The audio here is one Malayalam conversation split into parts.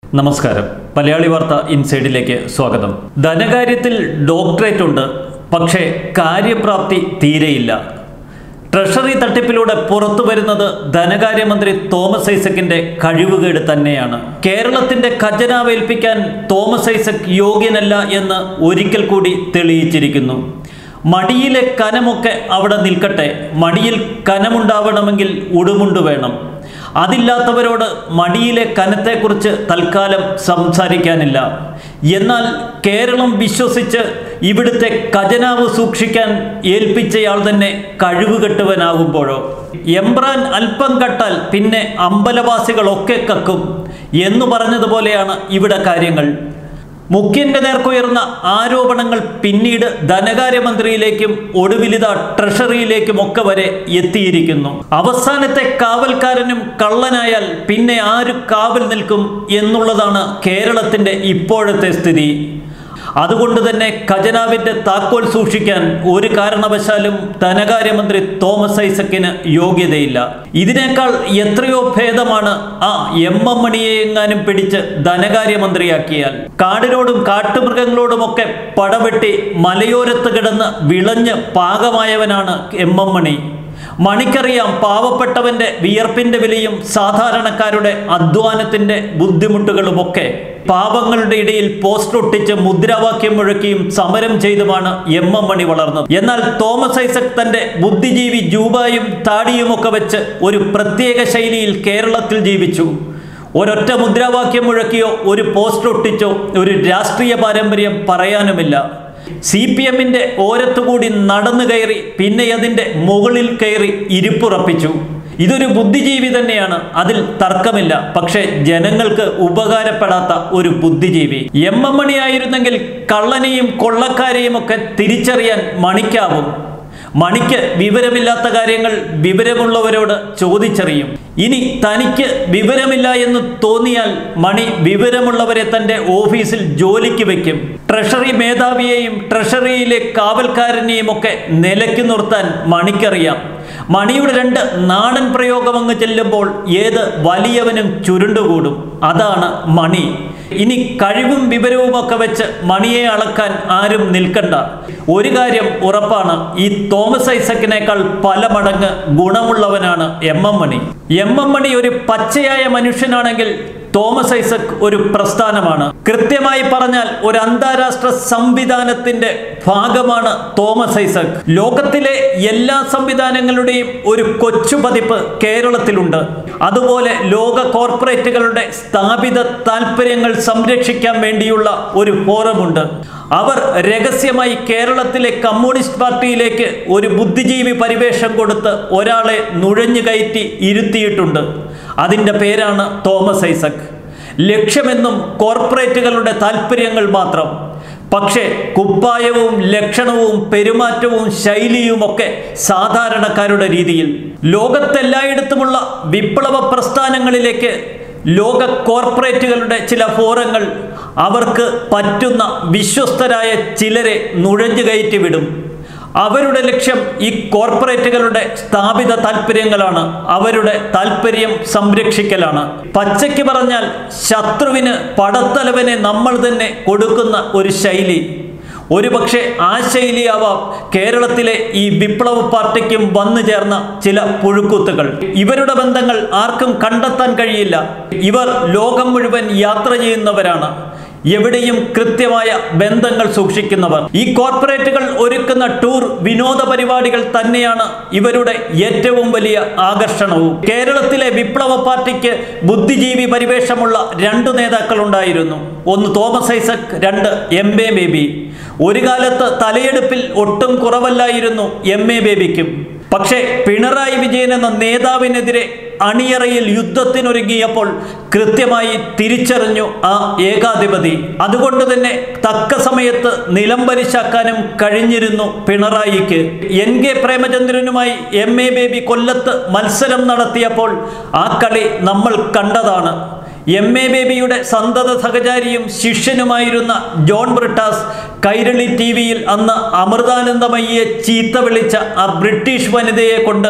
നമസ്കാരം. മലയാളി വാർത്ത ഇൻസൈഡിലേക്ക് സ്വാഗതം. ധനകാര്യത്തിൽ ഡോക്ടറേറ്റ് ഉണ്ട്, പക്ഷേ കാര്യപ്രാപ്തി തീരെയില്ല. ട്രഷറി തട്ടിപ്പിലൂടെ പുറത്തു വരുന്നത് ധനകാര്യമന്ത്രി തോമസ് ഐസക്കിന്റെ കഴിവുകേട് തന്നെയാണ്. കേരളത്തിന്റെ ഖജനാവ് ഏൽപ്പിക്കാൻ തോമസ് ഐസക് യോഗ്യനല്ല എന്ന് ഒരിക്കൽ കൂടി തെളിയിച്ചിരിക്കുന്നു. മടിയിലെ കനമൊക്കെ അവിടെ നിൽക്കട്ടെ, മടിയിൽ കനമുണ്ടാവണമെങ്കിൽ ഉടുമുണ്ട് വേണം. അതില്ലാത്തവരോട് മടിയിലെ കനത്തെക്കുറിച്ച് തൽക്കാലം സംസാരിക്കാനില്ല. എന്നാൽ കേരളം വിശ്വസിച്ച് ഇവിടുത്തെ ഖജനാവ് സൂക്ഷിക്കാൻ ഏൽപ്പിച്ചയാൾ തന്നെ കഴിവുകെട്ടവനാകുമ്പോഴോ? എംബ്രാൻ അല്പം കട്ടാൽ പിന്നെ അമ്പലവാസികളൊക്കെ കക്കും എന്നു പറഞ്ഞതുപോലെയാണ് ഇവിടെ കാര്യങ്ങൾ. മുഖ്യന്റെ നേർക്കുയർന്ന ആരോപണങ്ങൾ പിന്നീട് ധനകാര്യമന്ത്രിയിലേക്കും ഒടുവിലിത ട്രഷറിയിലേക്കുമൊക്കെ വരെ എത്തിയിരിക്കുന്നു. അവസാനത്തെ കാവൽക്കാരനും കള്ളനായാൽ പിന്നെ ആര് കാവൽ നിൽക്കും എന്നുള്ളതാണ് കേരളത്തിന്റെ ഇപ്പോഴത്തെ സ്ഥിതി. അതുകൊണ്ട് തന്നെ ഖജനാവിന്റെ താക്കോൽ സൂക്ഷിക്കാൻ ഒരു കാരണവശാലും ധനകാര്യമന്ത്രി തോമസ് ഐസക്കിന് യോഗ്യതയില്ല. ഇതിനേക്കാൾ എത്രയോ ഭേദമാണ് ആ എം.എം. മണിയെ എങ്ങാനും പിടിച്ച് ധനകാര്യമന്ത്രിയാക്കിയാൽ. കാടിനോടും കാട്ടുമൃഗങ്ങളോടുമൊക്കെ പടവെട്ടി മലയോരത്ത് കിടന്ന് വിളഞ്ഞ് പാകമായവനാണ് എം.എം. മണി. മണിക്കറിയാം പാവപ്പെട്ടവന്റെ വിയർപ്പിന്റെ വിലയും സാധാരണക്കാരുടെ അധ്വാനത്തിന്റെ ബുദ്ധിമുട്ടുകളുമൊക്കെ. പാവങ്ങളുടെ ഇടയിൽ പോസ്റ്റർ ഒട്ടിച്ച് മുദ്രാവാക്യം മുഴക്കിയും സമരം ചെയ്തുമാണ് എം.എം. മണി വളർന്നത്. എന്നാൽ തോമസ് ഐസക് തന്റെ ബുദ്ധിജീവി ജൂബായും താടിയുമൊക്കെ വെച്ച് ഒരു പ്രത്യേക ശൈലിയിൽ കേരളത്തിൽ ജീവിച്ചു. ഒരൊറ്റ മുദ്രാവാക്യം മുഴക്കിയോ ഒരു പോസ്റ്റർ ഒട്ടിച്ചോ ഒരു രാഷ്ട്രീയ പാരമ്പര്യം പറയാനുമില്ല. CPM-ന്റെ ഓരത്തുകൂടി നടന്നു കയറി പിന്നെ അതിൻ്റെ മുകളിൽ കയറി ഇരിപ്പുറപ്പിച്ചു. ഇതൊരു ബുദ്ധിജീവി തന്നെയാണ്, അതിൽ തർക്കമില്ല. പക്ഷെ ജനങ്ങൾക്ക് ഉപകാരപ്പെടാത്ത ഒരു ബുദ്ധിജീവി. എം.എം. മണി ആയിരുന്നെങ്കിൽ കള്ളനെയും കൊള്ളക്കാരെയും ഒക്കെ തിരിച്ചറിയാൻ മണിക്കാവും. മണിക്ക് വിവരമില്ലാത്ത കാര്യങ്ങൾ വിവരമുള്ളവരോട് ചോദിച്ചറിയും. ഇനി തനിക്ക് വിവരമില്ല എന്ന് തോന്നിയാൽ മണി വിവരമുള്ളവരെ തൻ്റെ ഓഫീസിൽ ജോലിക്ക് വയ്ക്കും. ട്രഷറി മേധാവിയെയും ട്രഷറിയിലെ കാവൽക്കാരനെയും ഒക്കെ നിലയ്ക്ക് നിർത്താൻ മണിക്കറിയാം. മണിയുടെ രണ്ട് നാടൻ പ്രയോഗം അങ്ങ് ചെല്ലുമ്പോൾ ഏത് വലിയവനും ചുരുണ്ടുകൂടും. അതാണ് മണി. ഇനി കഴിവും വിവരവും ഒക്കെ വെച്ച് മണിയെ അളക്കാൻ ആരും നിൽക്കണ്ട. ഒരു കാര്യം ഉറപ്പാണ്, ഈ തോമസ് ഐസക്കിനേക്കാൾ പല മടങ്ങ് ഗുണമുള്ളവനാണ് എം.എം. മണി. എം.എം. മണി ഒരു പച്ചയായ മനുഷ്യനാണെങ്കിൽ തോമസ് ഐസക് ഒരു പ്രസ്ഥാനമാണ്. കൃത്യമായി പറഞ്ഞാൽ ഒരു അന്താരാഷ്ട്ര സംവിധാനത്തിന്റെ ഭാഗമാണ് തോമസ് ഐസക്. ലോകത്തിലെ എല്ലാ സംവിധാനങ്ങളുടെയും ഒരു കൊച്ചു പതിപ്പ് കേരളത്തിലുണ്ട്. അതുപോലെ ലോക കോർപ്പറേറ്റുകളുടെ സ്ഥാപിത താൽപ്പര്യങ്ങൾ സംരക്ഷിക്കാൻ വേണ്ടിയുള്ള ഒരു ഫോറമുണ്ട്. അവർ രഹസ്യമായി കേരളത്തിലെ കമ്മ്യൂണിസ്റ്റ് പാർട്ടിയിലേക്ക് ഒരു ബുദ്ധിജീവി പരിവേഷം കൊടുത്ത് ഒരാളെ നുഴഞ്ഞു കയറ്റി ഇരുത്തിയിട്ടുണ്ട്. അതിൻ്റെ പേരാണ് തോമസ് ഐസക്. ലക്ഷ്യമെന്നും കോർപ്പറേറ്റുകളുടെ താൽപ്പര്യങ്ങൾ മാത്രം. പക്ഷേ കുപ്പായവും ലക്ഷണവും പെരുമാറ്റവും ശൈലിയുമൊക്കെ സാധാരണക്കാരുടെ രീതിയിൽ. ലോകത്തെല്ലായിടത്തുമുള്ള വിപ്ലവ പ്രസ്ഥാനങ്ങളിലേക്ക് ലോക കോർപ്പറേറ്റുകളുടെ ചില ഫോറങ്ങൾ അവർക്ക് പറ്റുന്ന വിശ്വസ്തരായ ചിലരെ നുഴഞ്ഞു കയറ്റി വിടും. അവരുടെ ലക്ഷ്യം ഈ കോർപ്പറേറ്റുകളുടെ സ്ഥാപിത താൽപ്പര്യങ്ങളാണ്. അവരുടെ താൽപ്പര്യം സംരക്ഷിക്കലാണ്. പച്ചയ്ക്ക് പറഞ്ഞാൽ ശത്രുവിന് പടത്തലവനെ നമ്മൾ തന്നെ കൊടുക്കുന്ന ഒരു ശൈലി. ഒരുപക്ഷെ ആ ശൈലിയാവാം കേരളത്തിലെ ഈ വിപ്ലവ പാർട്ടിക്കും വന്നു ചേർന്ന ചില പുഴുക്കുത്തുകൾ. ഇവരുടെ ബന്ധങ്ങൾ ആർക്കും കണ്ടെത്താൻ കഴിയില്ല. ഇവർ ലോകം മുഴുവൻ യാത്ര ചെയ്യുന്നവരാണ്. എവിടെയും കൃത്യമായ ബന്ധങ്ങൾ സൂക്ഷിക്കുന്നവർ. ഈ കോർപ്പറേറ്റുകൾ ഒരുക്കുന്ന ടൂർ വിനോദ പരിപാടികൾ തന്നെയാണ് ഇവരുടെ ഏറ്റവും വലിയ ആകർഷണവും. കേരളത്തിലെ വിപ്ലവ പാർട്ടിക്ക് ബുദ്ധിജീവി പരിവേഷമുള്ള രണ്ടു നേതാക്കൾ ഉണ്ടായിരുന്നു. ഒന്ന് തോമസ് ഐസക്, രണ്ട് എം.എ. ബേബി. ഒരു കാലത്ത് തലയെടുപ്പിൽ ഒട്ടും കുറവല്ലായിരുന്നു എം.എ. ബേബിക്കും. പക്ഷേ പിണറായി വിജയൻ എന്ന നേതാവിനെതിരെ അണിയറയിൽ യുദ്ധത്തിനൊരുങ്ങിയപ്പോൾ കൃത്യമായി തിരിച്ചറിഞ്ഞു ആ ഏകാധിപതി. അതുകൊണ്ട് തന്നെ തക്ക സമയത്ത് നിലംപരിശാക്കാനും കഴിഞ്ഞിരുന്നു പിണറായിക്ക്. N.K. പ്രേമചന്ദ്രനുമായി എം.എ. ബേബി കൊല്ലത്ത് മത്സരം നടത്തിയപ്പോൾ ആ കളി നമ്മൾ കണ്ടതാണ്. എം.എ. ബേബിയുടെ സന്തത സഹചാരിയും ശിഷ്യനുമായിരുന്ന ജോൺ ബ്രിട്ടാസ് കൈരളി TV-യിൽ അന്ന് അമൃതാനന്ദമയ്യെ ചീത്ത വിളിച്ച ആ ബ്രിട്ടീഷ് വനിതയെ കൊണ്ട്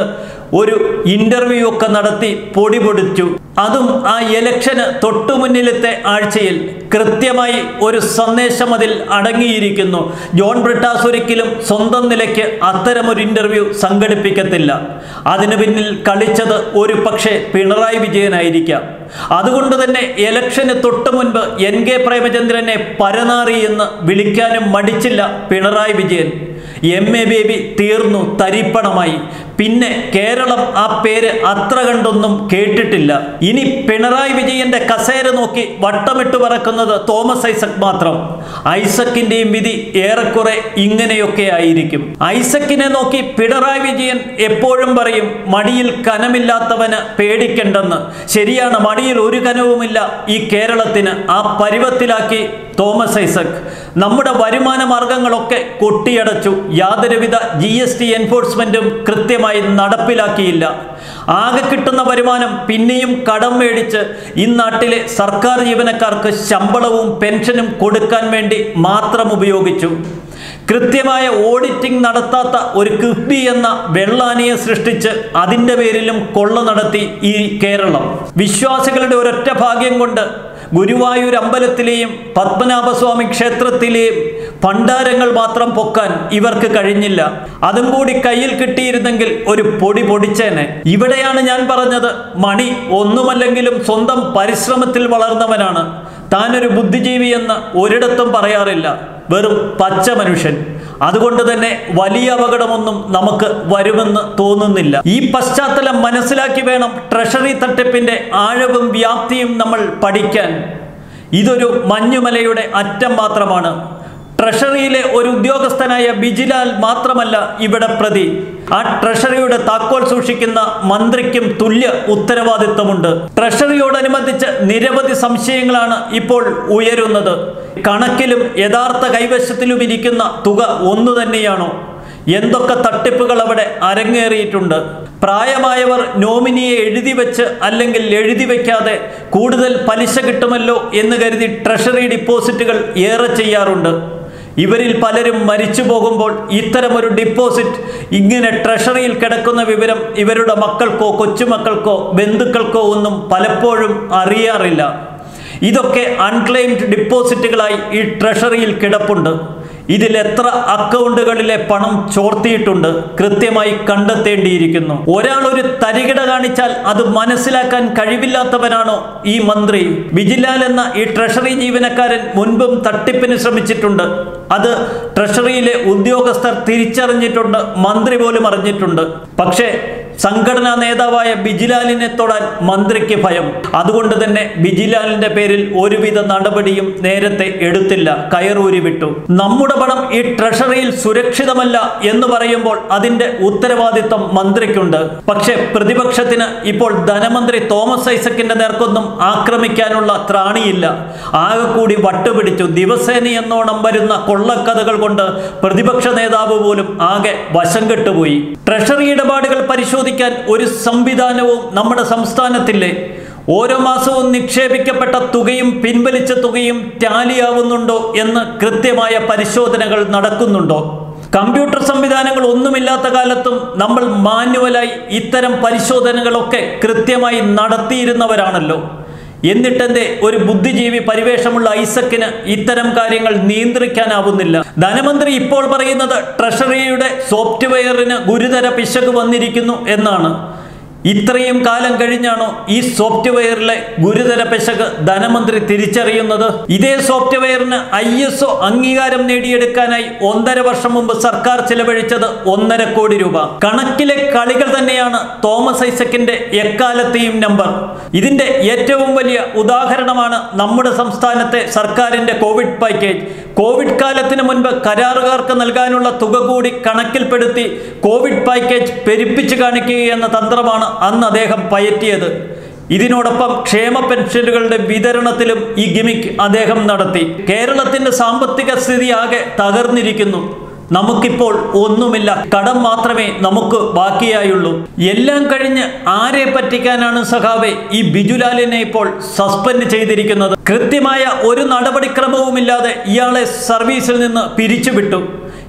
ഒരു ഇന്റർവ്യൂ ഒക്കെ നടത്തി പൊടി പൊടിച്ചു. അതും ആ ഇലക്ഷന് തൊട്ടുമുന്നിലത്തെ ആഴ്ചയിൽ കൃത്യമായി ഒരു സന്ദേശം അതിൽ അടങ്ങിയിരിക്കുന്നു. ജോൺ ബ്രിട്ടാസ് ഒരിക്കലും സ്വന്തം നിലയ്ക്ക് അത്തരമൊരു ഇന്റർവ്യൂ സംഘടിപ്പിക്കത്തില്ല. അതിനു പിന്നിൽ കളിച്ചത് ഒരു പക്ഷേ പിണറായി വിജയനായിരിക്കാം. അതുകൊണ്ട് തന്നെ ഇലക്ഷന് തൊട്ടു മുൻപ് NK പ്രേമചന്ദ്രനെ പരനാറി എന്ന് വിളിക്കാനും മടിച്ചില്ല പിണറായി വിജയൻ. MA ബേബി തീർന്നു, തരിപ്പണമായി. പിന്നെ കേരളം ആ പേര് അത്ര കണ്ടൊന്നും കേട്ടിട്ടില്ല. ഇനി പിണറായി വിജയന്റെ കസേര നോക്കി വട്ടമിട്ട് പറക്കുന്നത് തോമസ് ഐസക് മാത്രം. ഐസക്കിന്റെയും വിധി ഏറെക്കുറെ ഇങ്ങനെയൊക്കെ ആയിരിക്കും. ഐസക്കിനെ നോക്കി പിണറായി വിജയൻ എപ്പോഴും പറയും, മടിയിൽ കനമില്ലാത്തവന് പേടിക്കണ്ടെന്ന്. ശരിയാണ്, മടിയിൽ ഒരു കനവുമില്ല ഈ കേരളത്തിന്. ആ പരുവത്തിലാക്കി തോമസ് ഐസക്. നമ്മുടെ വരുമാന മാർഗങ്ങളൊക്കെ കൊട്ടിയടച്ചു. യാതൊരുവിധ GST എൻഫോഴ്സ്മെന്റും കൃത്യമായി നടപ്പിലാക്കിയില്ല. ആകെ കിട്ടുന്ന വരുമാനം പിന്നെയും കടം മേടിച്ച് ഈ നാട്ടിലെ സർക്കാർ ജീവനക്കാർക്ക് ശമ്പളവും പെൻഷനും കൊടുക്കാൻ വേണ്ടി മാത്രം ഉപയോഗിച്ചു. കൃത്യമായ ഓഡിറ്റിംഗ് നടത്താത്ത ഒരു കിഫ്ബി എന്ന വെള്ളാനയെ സൃഷ്ടിച്ച് അതിൻ്റെ പേരിലും കൊള്ള നടത്തി ഈ കേരളം. വിശ്വാസികളുടെ ഒരൊറ്റ ഭാഗ്യം കൊണ്ട് ഗുരുവായൂർ അമ്പലത്തിലെയും പത്മനാഭസ്വാമി ക്ഷേത്രത്തിലെയും ഭണ്ഡാരങ്ങൾ മാത്രം പൊക്കാൻ ഇവർക്ക് കഴിഞ്ഞില്ല. അതും കൂടി കയ്യിൽ കിട്ടിയിരുന്നെങ്കിൽ ഒരു പൊടി പൊടിച്ചേനെ. ഇവിടെയാണ് ഞാൻ പറഞ്ഞത്, മണി ഒന്നുമല്ലെങ്കിലും സ്വന്തം പരിശ്രമത്തിൽ വളർന്നവനാണ്. താനൊരു ബുദ്ധിജീവിയെന്ന് ഒരിടത്തും പറയാറില്ല, വെറും പച്ച മനുഷ്യൻ. അതുകൊണ്ട് തന്നെ വലിയ അപകടമൊന്നും നമുക്ക് വരുമെന്ന് തോന്നുന്നില്ല. ഈ പശ്ചാത്തലം മനസ്സിലാക്കി വേണം ട്രഷറി തട്ടിപ്പിന്റെ ആഴവും വ്യാപ്തിയും നമ്മൾ പഠിക്കാൻ. ഇതൊരു മഞ്ഞുമലയുടെ അറ്റം മാത്രമാണ്. ട്രഷറിയിലെ ഒരു ഉദ്യോഗസ്ഥനായ ബിജിലാൽ മാത്രമല്ല ഇവിടെ പ്രതി. ആ ട്രഷറിയുടെ താക്കോൽ സൂക്ഷിക്കുന്ന മന്ത്രിക്കും തുല്യ ഉത്തരവാദിത്വമുണ്ട്. ട്രഷറിയോടനുബന്ധിച്ച് നിരവധി സംശയങ്ങളാണ് ഇപ്പോൾ ഉയരുന്നത്. കണക്കിലും യഥാർത്ഥ കൈവശത്തിലും ഇരിക്കുന്ന തുക ഒന്നു തന്നെയാണോ? എന്തൊക്കെ തട്ടിപ്പുകൾ അവിടെ അരങ്ങേറിയിട്ടുണ്ട്. പ്രായമായവർ നോമിനിയെ എഴുതി വെച്ച് അല്ലെങ്കിൽ എഴുതി വയ്ക്കാതെ കൂടുതൽ പലിശ കിട്ടുമല്ലോ എന്ന് കരുതി ട്രഷറി ഡിപ്പോസിറ്റുകൾ ഏറെ ചെയ്യാറുണ്ട്. ഇവരിൽ പലരും മരിച്ചു പോകുമ്പോൾ ഇത്തരമൊരു ഡിപ്പോസിറ്റ് ഇങ്ങനെ ട്രഷറിയിൽ കിടക്കുന്ന വിവരം ഇവരുടെ മക്കൾക്കോ കൊച്ചുമക്കൾക്കോ ബന്ധുക്കൾക്കോ ഒന്നും പലപ്പോഴും അറിയാറില്ല. ഇതൊക്കെ അൺക്ലെയിംഡ് ഡിപ്പോസിറ്റുകളായി ഈ ട്രഷറിയിൽ കിടപ്പുണ്ട്. ഇതിൽ എത്ര അക്കൗണ്ടുകളിലെ പണം ചോർത്തിയിട്ടുണ്ട് കൃത്യമായി കണ്ടെത്തേണ്ടിയിരിക്കുന്നു. ഒരാൾ ഒരു തരികിട കാണിച്ചാൽ അത് മനസ്സിലാക്കാൻ കഴിവില്ലാത്തവനാണോ ഈ മന്ത്രി? ബിജിലാൽ എന്ന ഈ ട്രഷറി ജീവനക്കാരൻ മുൻപും തട്ടിപ്പിന് ശ്രമിച്ചിട്ടുണ്ട്. അത് ട്രഷറിയിലെ ഉദ്യോഗസ്ഥർ തിരിച്ചറിഞ്ഞിട്ടുണ്ട്, മന്ത്രി പോലും അറിഞ്ഞിട്ടുണ്ട്. പക്ഷേ സംഘടനാ നേതാവായ ബിജിലാലിനെ തൊടാൻ മന്ത്രിക്ക് ഭയം. അതുകൊണ്ട് തന്നെ ബിജിലാലിന്റെ പേരിൽ ഒരുവിധ നടപടിയും നേരത്തെ എടുത്തില്ല, കയറൂരി വിട്ടു. നമ്മുടെ പണം ഈ ട്രഷറിയിൽ സുരക്ഷിതമല്ല എന്ന് പറയുമ്പോൾ അതിന്റെ ഉത്തരവാദിത്വം മന്ത്രിക്കുണ്ട്. പക്ഷെ പ്രതിപക്ഷത്തിന് ഇപ്പോൾ ധനമന്ത്രി തോമസ് ഐസക്കിന്റെ നേർക്കൊന്നും ആക്രമിക്കാനുള്ള ത്രാണിയില്ല. ആകെ കൂടി വട്ടുപിടിച്ചു. ദിവസേന എന്നോണം വരുന്ന കൊള്ളക്കഥകൾ കൊണ്ട് പ്രതിപക്ഷ നേതാവ് പോലും ആകെ വശം കെട്ടുപോയി. ട്രഷറി ഇടപാടുകൾ പരിശോധിക്കാൻ ഒരു സംവിധാനവും നമ്മുടെ സംസ്ഥാനത്തില്ലേ? ഓരോ മാസവും നിക്ഷേപിക്കപ്പെട്ട തുകയും പിൻവലിച്ച തുകയും ടാലിയാവുന്നുണ്ടോ എന്ന് കൃത്യമായ പരിശോധനകൾ നടക്കുന്നുണ്ടോ? കമ്പ്യൂട്ടർ സംവിധാനങ്ങൾ ഒന്നുമില്ലാത്ത കാലത്തും നമ്മൾ മാനുവലായി ഇത്തരം പരിശോധനകളൊക്കെ കൃത്യമായി നടത്തിയിരുന്നവരാണല്ലോ. എന്നിട്ടെന്തേ ഒരു ബുദ്ധിജീവി പരിവേഷമുള്ള ഐസക്കിന് ഇത്തരം കാര്യങ്ങൾ നിയന്ത്രിക്കാനാവുന്നില്ല? ധനമന്ത്രി ഇപ്പോൾ പറയുന്നത് ട്രഷറിയുടെ സോഫ്റ്റ്വെയറിന് ഗുരുതര പിശക് വന്നിരിക്കുന്നു എന്നാണ്. ഇത്രയും കാലം കഴിഞ്ഞാണോ ഈ സോഫ്റ്റ്വെയറിലെ ഗുരുതര പിശക് ധനമന്ത്രി തിരിച്ചറിയുന്നത്? ഇതേ സോഫ്റ്റ്വെയറിന് ISO അംഗീകാരം നേടിയെടുക്കാനായി 1.5 വർഷം മുമ്പ് സർക്കാർ ചെലവഴിച്ചത് 1.5 കോടി രൂപ. കണക്കിലെ കളികൾ തന്നെയാണ് തോമസ് ഐസക്കിന്റെ എക്കാലത്തെയും നമ്പർ. ഇതിന്റെ ഏറ്റവും വലിയ ഉദാഹരണമാണ് നമ്മുടെ സംസ്ഥാനത്തെ സർക്കാരിന്റെ കോവിഡ് പാക്കേജ്. കോവിഡ് കാലത്തിന് മുൻപ് കരാറുകാർക്ക് നൽകാനുള്ള തുക കൂടി കണക്കിൽപ്പെടുത്തി കോവിഡ് പാക്കേജ് പെരുപ്പിച്ചു കാണിക്കുകയെന്ന തന്ത്രമാണ് അന്ന് അദ്ദേഹം പയറ്റിയത്. ഇതിനോടൊപ്പം ക്ഷേമ പെൻഷനുകളുടെ വിതരണത്തിലും ഈ ഗിമിക് അദ്ദേഹം നടത്തി. കേരളത്തിന്റെ സാമ്പത്തിക സ്ഥിതി ആകെ തകർന്നിരിക്കുന്നു. നമുക്കിപ്പോൾ ഒന്നുമില്ല, കടം മാത്രമേ നമുക്ക് ബാക്കിയായുള്ളൂ. എല്ലാം കഴിഞ്ഞ് ആരെ പറ്റിക്കാനാണ് സഖാവെ ഈ ബിജുലാലിനെ ഇപ്പോൾ സസ്പെൻഡ് ചെയ്തിരിക്കുന്നത്? കൃത്യമായ ഒരു നടപടിക്രമവുമില്ലാതെ ഇയാളെ സർവീസിൽ നിന്ന് പിരിച്ചുവിട്ടു.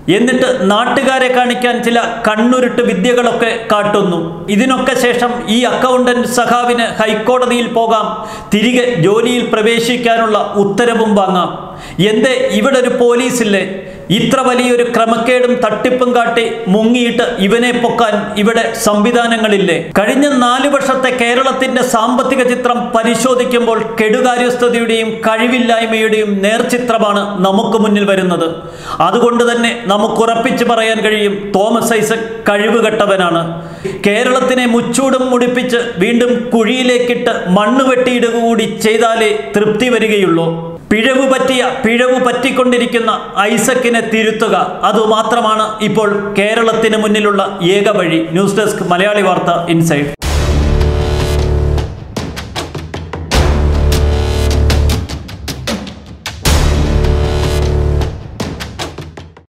എന്നിട്ട് നാട്ടുകാരെ കാണിക്കാൻ ചില കണ്ണുരുട്ട് വിദ്യകളൊക്കെ കാട്ടുന്നു. ഇതിനൊക്കെ ശേഷം ഈ അക്കൗണ്ടന്റ് സഖാവിന് ഹൈക്കോടതിയിൽ പോകാം, തിരികെ ജോലിയിൽ പ്രവേശിക്കാനുള്ള ഉത്തരവും വാങ്ങാം. എന്തേ ഇവിടെ ഒരു പോലീസില്ലേ? ഇത്ര വലിയൊരു ക്രമക്കേടും തട്ടിപ്പും കാട്ടി മുങ്ങിയിട്ട് ഇവനെ പൊക്കാൻ ഇവിടെ സംവിധാനങ്ങളില്ലേ? കഴിഞ്ഞ 4 വർഷത്തെ കേരളത്തിന്റെ സാമ്പത്തിക ചിത്രം പരിശോധിക്കുമ്പോൾ കെടുകാര്യസ്ഥതയുടെയും കഴിവില്ലായ്മയുടെയും നേർചിത്രമാണ് നമുക്ക് മുന്നിൽ വരുന്നത്. അതുകൊണ്ട് തന്നെ നമുക്ക് ഉറപ്പിച്ചു പറയാൻ കഴിയും, തോമസ് ഐസക് കഴിവുകെട്ടവനാണ്. കേരളത്തിനെ മുച്ചൂടും മുടിപ്പിച്ച് വീണ്ടും കുഴിയിലേക്കിട്ട് മണ്ണ് വെട്ടിയിടുക കൂടി ചെയ്താലേ തൃപ്തി വരികയുള്ളൂ. പിഴവ് പറ്റിക്കൊണ്ടിരിക്കുന്ന ഐസക്കിനെ തിരുത്തുക, അതുമാത്രമാണ് ഇപ്പോൾ കേരളത്തിന് മുന്നിലുള്ള ഏക വഴി. ന്യൂസ് ഡെസ്ക് മലയാളി വാർത്ത ഇൻസൈഡ്.